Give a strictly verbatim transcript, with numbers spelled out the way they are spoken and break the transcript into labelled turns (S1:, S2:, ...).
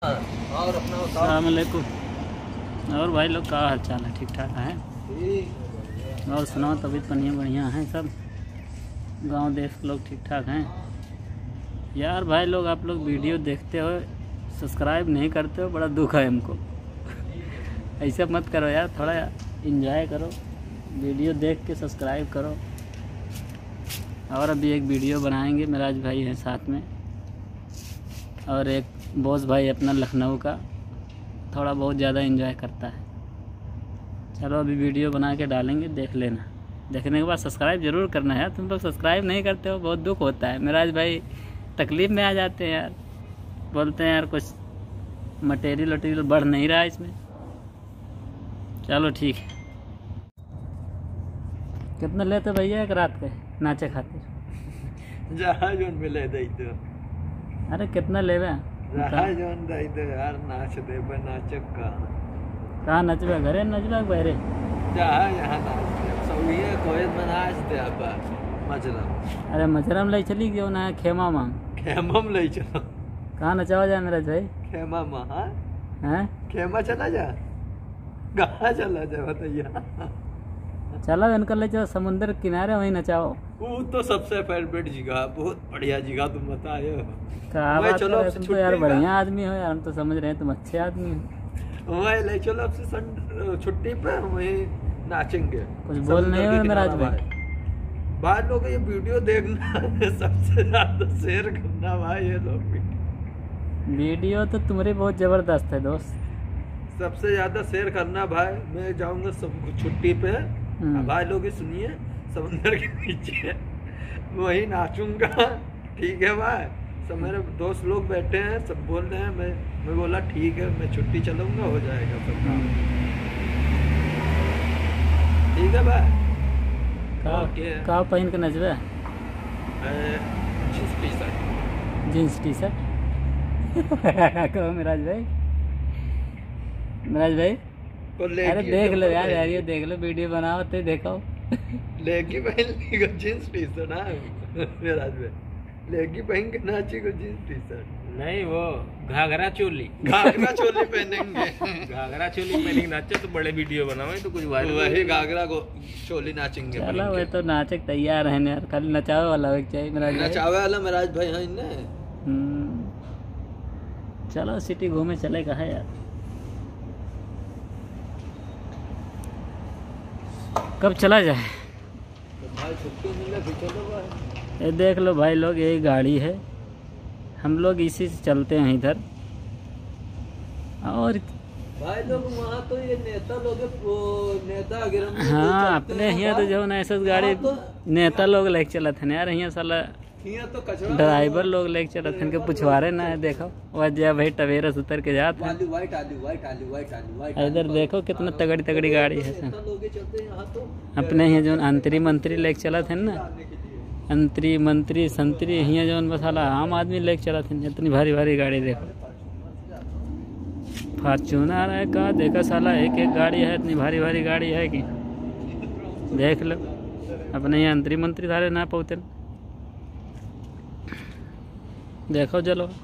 S1: और अपना
S2: अस्सलाम वालेकुम। और भाई लोग का हाल चाल है? ठीक ठाक है? और सुनाओ, तबीयत बढ़िया बढ़िया है सब? गांव देश के लोग ठीक ठाक हैं? यार भाई लोग, आप लोग वीडियो देखते हो, सब्सक्राइब नहीं करते हो, बड़ा दुख है हमको। ऐसा मत करो यार, थोड़ा एंजॉय करो, वीडियो देख के सब्सक्राइब करो। और अभी एक वीडियो बनाएंगे, मेराज भाई हैं साथ में, और एक बॉस भाई अपना लखनऊ का, थोड़ा बहुत ज़्यादा एंजॉय करता है। चलो अभी वीडियो बना के डालेंगे, देख लेना। देखने के बाद सब्सक्राइब ज़रूर करना है यार। तुम लोग सब्सक्राइब नहीं करते हो, बहुत दुख होता है। मेराज भाई तकलीफ़ में आ जाते हैं यार, बोलते हैं यार कुछ मटेरियल वटेरियल बढ़ नहीं रहा है इसमें। चलो ठीक है। कितना लेते भैया एक रात के नाचे खातिर?
S1: जहाँ जोन मिले दई तो।
S2: अरे कितना लेवे?
S1: जहाँ जोन दई तो यार, नाच दे पे नाचक का।
S2: कहाँ नचबे? घरे नचबे बहरे?
S1: जहाँ यहाँ नाच दे, सौलिया कोई में नाच दे अब मजरम।
S2: अरे मजरम ले चली क्यों ना? खेमा मांग
S1: खेमम ले चलो।
S2: कहाँ नचावा जाए मेरा भाई?
S1: खेमा माँ
S2: हैं?
S1: खेमा चला जा, कहाँ चला जा बताइए।
S2: चलो इनका ले चलो समुद्र किनारे, वहीं नचाओ।
S1: वो तो सबसे फेवरेट जगह, बहुत बढ़िया जगह तुम बताए हो।
S2: कहा बात
S1: चलो
S2: कर, तुम तो यार बढ़िया आदमी हो यार, हम तो समझ रहे हैं तुम अच्छे आदमी हो।
S1: वही ले चलो अब से सन छुट्टी पे, वही नाचेंगे।
S2: कुछ बोल नहीं हो मेरा भाई?
S1: बाद लोग ये वीडियो देखना, सबसे ज्यादा शेयर करना भाई। ये लोग
S2: वीडियो तो तुम्हारी बहुत जबरदस्त है दोस्त,
S1: सबसे ज्यादा शेयर करना भाई। मैं जाऊंगा सब छुट्टी पे, भाई लोग सुनिए, समुद्र के नीचे वही नाचूंगा। ठीक है भाई? सब मेरे दोस्त लोग बैठे हैं, सब बोल रहे हैं। मैं मैं बोला ठीक है, मैं छुट्टी चलूंगा, हो जाएगा सब काम। ठीक है भाई?
S2: का पहन के नचबे?
S1: Jeans T shirt.
S2: Jeans T shirt? कहो मेराज भाई, मेराज भाई अरे देख लो यार, यार ये देख लो, वीडियो बनाओ तो देखो।
S1: लेगी पहन ली जींस टी शर्ट। हाँ मेराज भाई, लेगी पहन के नाची को जींस टी शर्ट
S3: नहीं, वो घाघरा चोली।
S1: घाघरा चोली पहनेंगे।
S3: घाघरा चोली पहनेंगे, नाचे तो बड़े वीडियो बनावे तो कुछ वायरल।
S1: वही घाघरा को चोली नाचेंगे।
S2: चलो वे तो नाचे तैयार है यार, खाली नचावे वाला हो चाहिए मेराज भाई।
S1: नचावे वाला मेराज भाई है इन्ने।
S2: चलो सिटी घूमे चले, कहा यार कब चला जाए?
S1: तो भाई छुट्टी मिले फिर चलो भाई।
S2: ये देख लो भाई लोग, यही गाड़ी है, हम लोग इसी से चलते हैं इधर। और
S1: भाई लोग वहाँ तो ये नेता लोग, नेता वगैरह
S2: हाँ अपने यहाँ तो जो ना ऐसा गाड़ी
S1: तो
S2: नेता लोग लेके चलत है यार। यहाँ साला
S1: यहाँ तो कचरा
S2: ड्राइवर लोग लेके चलत हैं के पुछवारे ना है। देखो वजह भाई टवेरा से उतर के जात है।
S1: आलू वाइट आलू वाइट आलू वाइट आलू वाइट।
S2: इधर देखो कितना तगड़ी तगड़ी गाड़ी है।
S1: नेता लोग चलते हैं यहाँ तो।
S2: अपने यहाँ जो अंतरी मंत्री लेके चलत है ना, अंतरी मंत्री संतरी, यहाँ जो मसाला आम आदमी लेके चलत है। इतनी भारी भारी गाड़ी देखो, फॉर्च्यूनर है का, देखा साला एक एक गाड़ी है, इतनी भारी भारी गाड़ी है कि देख लो। अपने यहाँ अंतरी मंत्री थारे ना पहुँचते, देखो चलो।